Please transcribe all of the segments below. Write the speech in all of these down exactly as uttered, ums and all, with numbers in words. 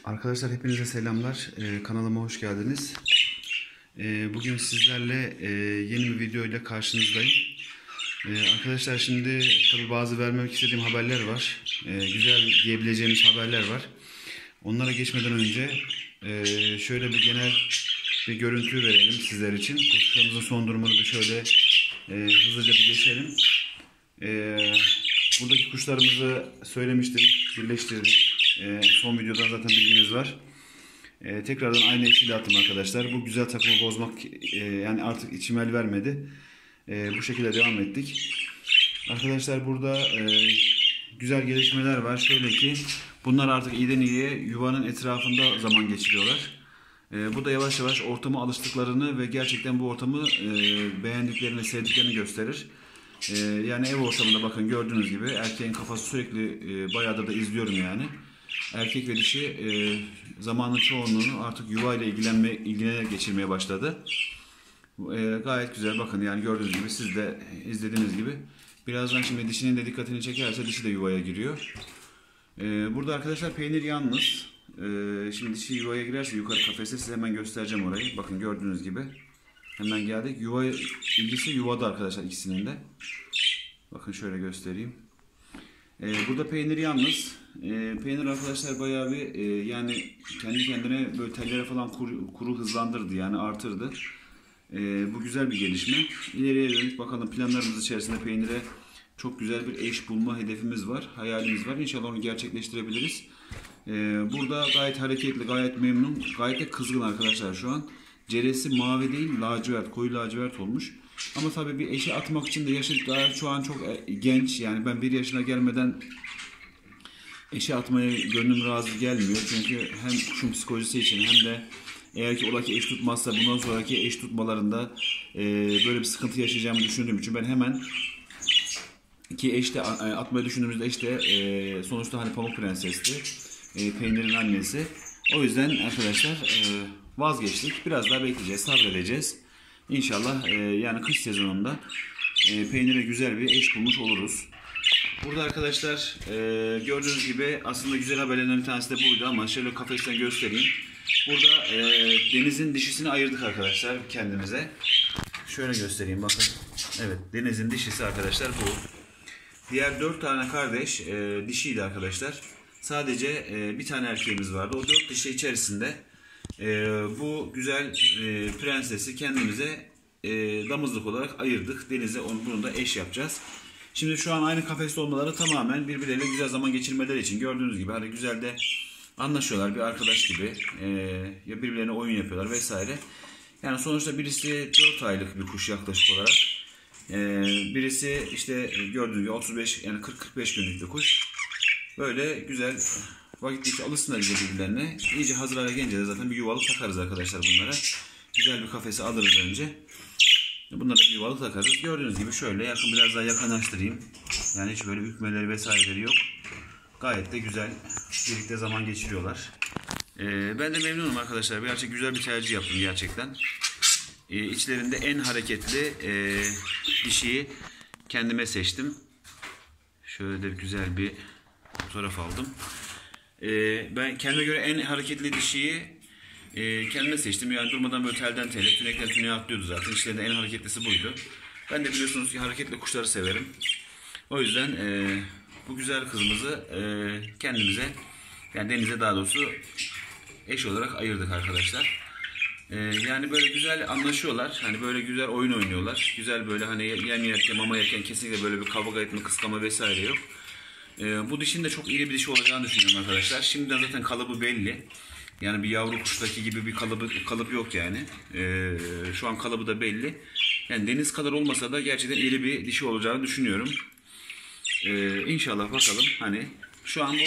Arkadaşlar hepinize selamlar. Ee, kanalıma hoş geldiniz. Ee, bugün sizlerle e, yeni bir video ile karşınızdayım. Ee, arkadaşlar şimdi tabi bazı vermek istediğim haberler var. Ee, güzel diyebileceğimiz haberler var. Onlara geçmeden önce e, şöyle bir genel bir görüntü verelim sizler için. Kuşlarımızın son durumunu bir şöyle e, hızlıca bir geçelim. E, buradaki kuşlarımızı söylemiştim, birleştirdik. E, son videodan zaten bilginiz var. E, tekrardan aynı eşiyle attım arkadaşlar. Bu güzel takımı bozmak e, yani artık içim el vermedi. E, bu şekilde devam ettik. Arkadaşlar burada e, güzel gelişmeler var. Şöyle ki bunlar artık iyiden iyiye yuvanın etrafında zaman geçiriyorlar. E, bu da yavaş yavaş ortama alıştıklarını ve gerçekten bu ortamı e, beğendiklerini, sevdiklerini gösterir. E, yani ev ortamında bakın gördüğünüz gibi erkeğin kafası sürekli e, bayağıdır da izliyorum yani. Erkek ve dişi e, zamanın çoğunluğunu artık yuva ile ilgilenme, ilgilenerek geçirmeye başladı. E, gayet güzel bakın yani gördüğünüz gibi siz de izlediğiniz gibi. Birazdan şimdi dişinin de dikkatini çekerse dişi de yuvaya giriyor. E, burada arkadaşlar peynir yalnız. E, şimdi dişi yuvaya girerse yukarı kafese size hemen göstereceğim orayı. Bakın gördüğünüz gibi. Hemen geldik. Yuva ilgisi yuvada arkadaşlar ikisinin de. Bakın şöyle göstereyim. Ee, burada peynir yalnız. Ee, peynir arkadaşlar bayağı bir e, yani kendi kendine böyle tellere falan kuru, kuru hızlandırdı yani artırdı. Ee, bu güzel bir gelişme. İleriye dönük bakalım planlarımız içerisinde peynire çok güzel bir eş bulma hedefimiz var. Hayalimiz var. İnşallah onu gerçekleştirebiliriz. Ee, burada gayet hareketli, gayet memnun, gayet de kızgın arkadaşlar şu an. Ceresi mavi değil, lacivert, koyu lacivert olmuş. Ama tabii bir eşi atmak için de yaşı daha şu an çok genç. Yani ben bir yaşına gelmeden eşi atmaya gönlüm razı gelmiyor. Çünkü hem kuşun psikolojisi için hem de eğer ki ola ki eş tutmazsa bundan sonraki eş tutmalarında e, böyle bir sıkıntı yaşayacağımı düşündüğüm için ben hemen ki eşte atmayı düşündüğümüzde işte e, sonuçta hani Pamuk Prenses'ti. E, peynirin annesi. O yüzden arkadaşlar e, vazgeçtik. Biraz daha bekleyeceğiz, sabredeceğiz. İnşallah e, yani kış sezonunda e, peynire güzel bir eş bulmuş oluruz. Burada arkadaşlar e, gördüğünüz gibi aslında güzel haberlerden bir tanesi de buydu ama şöyle kafesten göstereyim. Burada e, denizin dişisini ayırdık arkadaşlar kendimize. Şöyle göstereyim bakın. Evet, denizin dişisi arkadaşlar bu. Diğer dört tane kardeş e, dişiydi arkadaşlar. Sadece e, bir tane erkeğimiz vardı. O dört dişi içerisinde e, bu güzel e, prensesi kendimize e, damızlık olarak ayırdık. Denize onu, bunu da eş yapacağız. Şimdi şu an aynı kafeste olmaları tamamen birbirleriyle güzel zaman geçirmeleri için. Gördüğünüz gibi hani güzel de anlaşıyorlar bir arkadaş gibi. E, ya birbirlerine oyun yapıyorlar vesaire. Yani sonuçta birisi dört aylık bir kuş yaklaşık olarak. E, birisi işte gördüğünüz gibi otuz beş yani kırk kırk beş günlük bir kuş. Böyle güzel vakit geçti alışsınlar birbirlerine. İyice hazır hale gelince de zaten bir yuvalık takarız arkadaşlar bunlara. Güzel bir kafesi alırız önce. Bunlara bir yuvalık takarız. Gördüğünüz gibi şöyle yakın biraz daha yakınlaştırayım. Yani hiç böyle bükmeleri vesaireleri yok. Gayet de güzel birlikte zaman geçiriyorlar. Ee, ben de memnunum arkadaşlar. Gerçekten güzel bir tercih yaptım gerçekten. Ee, içlerinde en hareketli e, dişiyi kendime seçtim. Şöyle de güzel bir fotoğraf aldım. Ee, ben kendime göre en hareketli dişiyi e, kendime seçtim. Yani durmadan böyle telden tele, tünekten tüneğe atlıyordu zaten. İçlerinde en hareketlisi buydu. Ben de biliyorsunuz ki hareketli kuşları severim. O yüzden e, bu güzel kızımızı e, kendimize, yani denize daha doğrusu eş olarak ayırdık arkadaşlar. E, yani böyle güzel anlaşıyorlar. Hani böyle güzel oyun oynuyorlar. Güzel böyle hani yem yerken, mama yerken kesinlikle böyle bir kavga etme, kıskama vesaire yok. Ee, bu dişin de çok iyi bir dişi olacağını düşünüyorum arkadaşlar. Şimdiden zaten kalıbı belli. Yani bir yavru kuştaki gibi bir kalıbı, kalıp yok yani. Ee, şu an kalıbı da belli. Yani deniz kadar olmasa da gerçekten iri bir dişi olacağını düşünüyorum. Ee, İnşallah bakalım. Hani şu an bu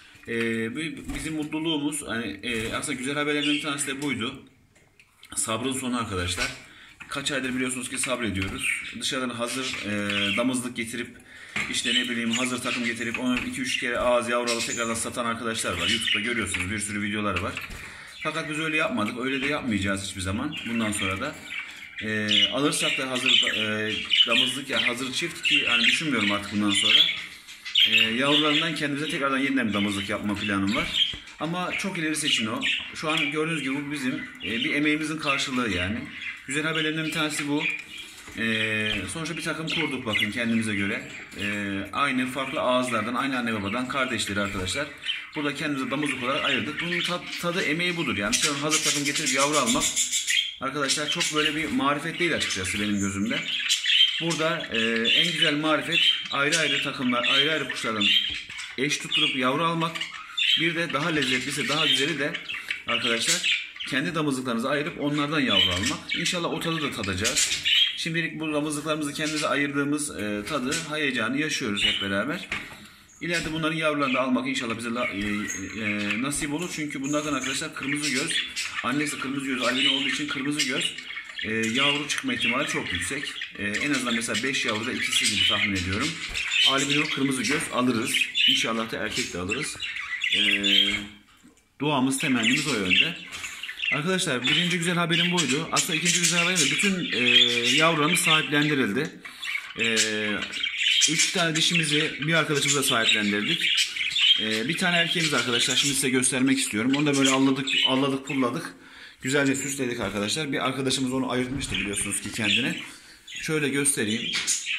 e, bizim mutluluğumuz. Hani e, aslında güzel haberlerden bir tanesi de buydu. Sabrın sonu arkadaşlar. Kaç aydır biliyorsunuz ki sabrediyoruz. Dışarıdan hazır e, damızlık getirip işte ne bileyim hazır takım getirip onu iki üç kere ağız yavru alıp tekrardan satan arkadaşlar var. YouTube'da görüyorsunuz bir sürü videolar var. Fakat biz öyle yapmadık. Öyle de yapmayacağız hiçbir zaman. Bundan sonra da e, alırsak da hazır e, damızlık ya hazır çift ki hani düşünmüyorum artık bundan sonra. E, yavrularından kendimize tekrardan yeniden bir damızlık yapma planım var. Ama çok ilerisi için o. Şu an gördüğünüz gibi bu bizim e, bir emeğimizin karşılığı yani. Güzel haberlerinden bir tanesi bu. E, sonuçta bir takım kurduk bakın kendimize göre. E, aynı farklı ağızlardan, aynı anne babadan kardeşleri arkadaşlar. Burada kendimize damızlık olarak ayırdık. Bunun tadı, tadı emeği budur yani. Şu an hazır takım getirip yavru almak arkadaşlar çok böyle bir marifet değil açıkçası benim gözümde. Burada e, en güzel marifet ayrı ayrı takımlar, ayrı ayrı kuşlardan eş tutturup yavru almak. Bir de daha lezzetlisi, daha güzeli de arkadaşlar kendi damızlıklarınızı ayırıp onlardan yavru almak. İnşallah o tadı da tadacağız. Şimdilik bu damızlıklarımızı kendimize ayırdığımız e, tadı, heyecanı yaşıyoruz hep beraber. İleride bunların yavrularını da almak inşallah bize la, e, e, nasip olur. Çünkü bunlardan arkadaşlar kırmızı göz, annesi kırmızı göz, albino olduğu için kırmızı göz e, yavru çıkma ihtimali çok yüksek. E, en azından mesela beş yavruda ikisi gibi tahmin ediyorum. Albino kırmızı göz alırız. İnşallah da erkek de alırız. E, duamız, temennimiz o yönde. Arkadaşlar birinci güzel haberim buydu. Aslında ikinci güzel haberim de bütün e, yavrularımız sahiplendirildi. E, üç tane dişimizi bir arkadaşımıza sahiplendirdik. E, bir tane erkeğimiz arkadaşlar. Şimdi size göstermek istiyorum. Onu da böyle alladık, alladık, pulladık. Güzelce süsledik arkadaşlar. Bir arkadaşımız onu ayırtmıştı biliyorsunuz ki kendine. Şöyle göstereyim.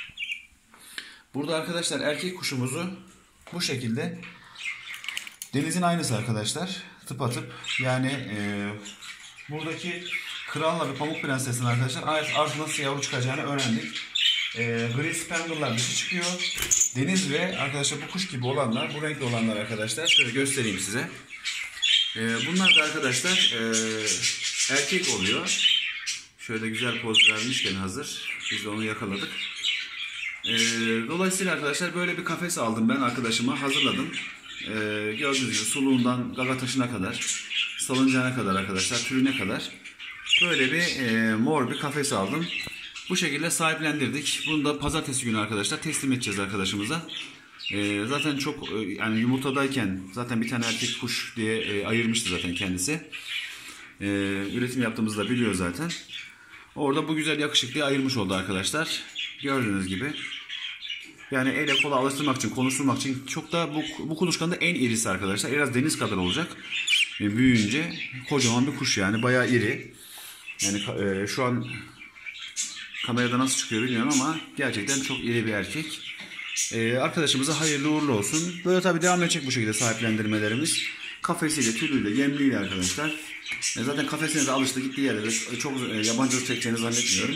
Burada arkadaşlar erkek kuşumuzu bu şekilde denizin aynısı arkadaşlar. Tıpatıp yani e, buradaki kralla ve pamuk prensesin arkadaşlar artık nasıl yavru çıkacağını öğrendik. E, gri spangle'lar dişi çıkıyor. Deniz ve arkadaşlar bu kuş gibi olanlar, bu renkli olanlar arkadaşlar şöyle göstereyim size. E, bunlar da arkadaşlar e, erkek oluyor. Şöyle güzel poz vermişken hazır. Biz de onu yakaladık. E, dolayısıyla arkadaşlar böyle bir kafes aldım ben arkadaşıma, hazırladım. Ee, gördüğünüz gibi suluğundan gaga taşına kadar, salıncağına kadar arkadaşlar, türüne kadar böyle bir e, mor bir kafes aldım. Bu şekilde sahiplendirdik. Bunu da pazartesi günü arkadaşlar teslim edeceğiz arkadaşımıza. E, zaten çok e, yani yumurtadayken zaten bir tane erkek kuş diye e, ayırmıştı zaten kendisi. E, üretim yaptığımızı da biliyor zaten. Orada bu güzel yakışıklıyı ayırmış oldu arkadaşlar. Gördüğünüz gibi. Yani ele kola alıştırmak için, konuşturmak için çok da bu, bu kuluçkanın da en irisi arkadaşlar. Biraz deniz kadar olacak. E, büyüyünce kocaman bir kuş yani bayağı iri. Yani e, şu an kamerada nasıl çıkıyor bilmiyorum ama gerçekten çok iri bir erkek. E, arkadaşımıza hayırlı uğurlu olsun. Böyle tabii devam edecek bu şekilde sahiplendirmelerimiz. Kafesiyle, tüylüyle, yemliyle arkadaşlar. E, zaten kafesine de alıştı, gittiği yerde de çok e, yabancılık çekeceğini zannetmiyorum.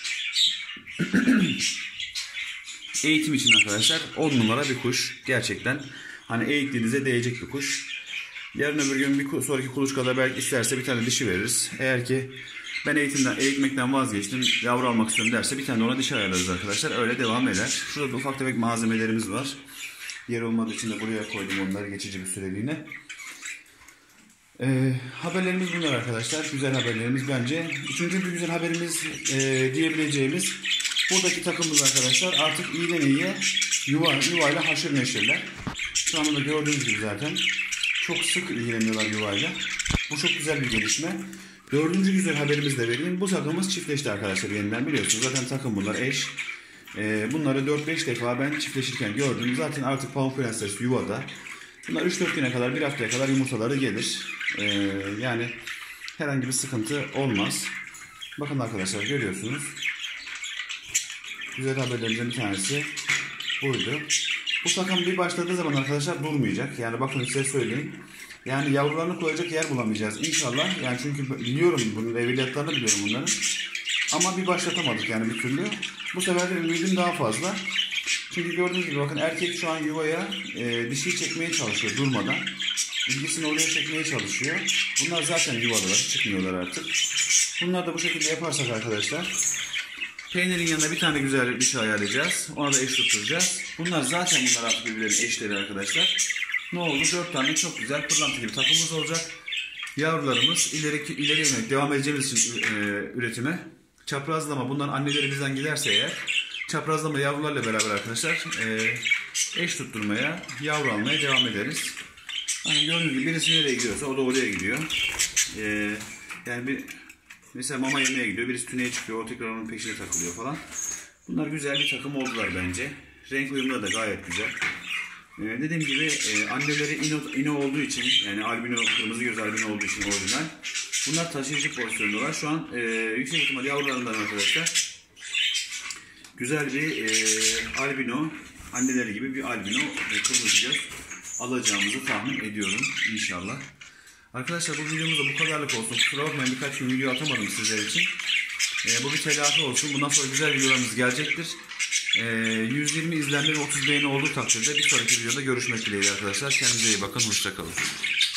Eğitim için arkadaşlar on numara bir kuş. Gerçekten hani eğittiğinize değecek bir kuş. Yarın öbür gün bir sonraki kuluçkada belki isterse bir tane dişi veririz. Eğer ki ben eğitimden, eğitmekten vazgeçtim, yavru almak istiyorum derse bir tane de ona dişi ayarlarız arkadaşlar. Öyle devam eder. Şurada da ufak tefek malzemelerimiz var. Yer olmadığı için de buraya koydum onları geçici bir süreliğine. Ee, haberlerimiz bunlar arkadaşlar. Güzel haberlerimiz bence. Üçüncü bir güzel haberimiz e, diyebileceğimiz buradaki takımımız arkadaşlar artık iyiden iyiye yuva, yuvayla haşır neşirler. Şu anda da gördüğünüz gibi zaten çok sık ilgileniyorlar yuvayla. Bu çok güzel bir gelişme. Dördüncü güzel haberimizi de vereyim. Bu takımımız çiftleşti arkadaşlar yeniden biliyorsunuz. Zaten takım bunlar eş. Ee, bunları dört beş defa ben çiftleşirken gördüm. Zaten artık Pamuk Prenses yuvada. Bunlar üç dört güne kadar, bir haftaya kadar yumurtaları gelir. Ee, yani herhangi bir sıkıntı olmaz. Bakın arkadaşlar görüyorsunuz. Güzel haberlerimizden bir tanesi buydu. Bu takım bir başladığı zaman arkadaşlar durmayacak. Yani bakın size söyleyeyim. Yani yavrularını koyacak yer bulamayacağız inşallah. Yani çünkü biliyorum bunun evliyatlarını biliyorum bunların. Ama bir başlatamadık yani bir türlü. Bu sefer de ümidim daha fazla. Çünkü gördüğünüz gibi bakın erkek şu an yuvaya e, dişi çekmeye çalışıyor durmadan. İlgisini oraya çekmeye çalışıyor. Bunlar zaten yuvadalar, çıkmıyorlar artık. Bunlar da bu şekilde yaparsak arkadaşlar peynirin yanına bir tane güzel bir şey ayarlayacağız. Ona da eş tutturacağız. Bunlar zaten bunlar artık birbirlerinin eşleri arkadaşlar. Ne oldu? Dört tane çok güzel pırlanta gibi takımımız olacak. Yavrularımız ileri, ileri yönelik devam edeceğimiz için e, üretime. Çaprazlama bunların anneleri bizden giderse eğer çaprazlama yavrularla beraber arkadaşlar e, eş tutturmaya, yavru almaya devam ederiz. Hani gördüğünüz gibi birisi nereye gidiyorsa o da oraya gidiyor. E, yani bir mesela mama yemeye gidiyor, birisi tüneye çıkıyor, o tekrar onun peşine takılıyor falan. Bunlar güzel bir takım oldular bence. Renk uyumları da gayet güzel. Ee, dediğim gibi e, anneleri ino, ino olduğu için, yani albino, kırmızı göz albino olduğu için orijinal. Bunlar taşıyıcı pozisyondalar. Şu an e, yüksek ihtimal yavrularından arkadaşlar. Güzel bir e, albino, anneleri gibi bir albino e, kırmızı göz alacağımızı tahmin ediyorum inşallah. Arkadaşlar bu videomuz da bu kadarlık olsun. Kusura bakmayın, birkaç gün video atamadım sizler için. E, bu bir telafi olsun. Bundan sonra güzel videolarımız gelecektir. E, yüz yirmi izlenme ve otuz beğeni olduğu takdirde bir sonraki videoda görüşmek dileğiyle arkadaşlar. Kendinize iyi bakın. Hoşça kalın.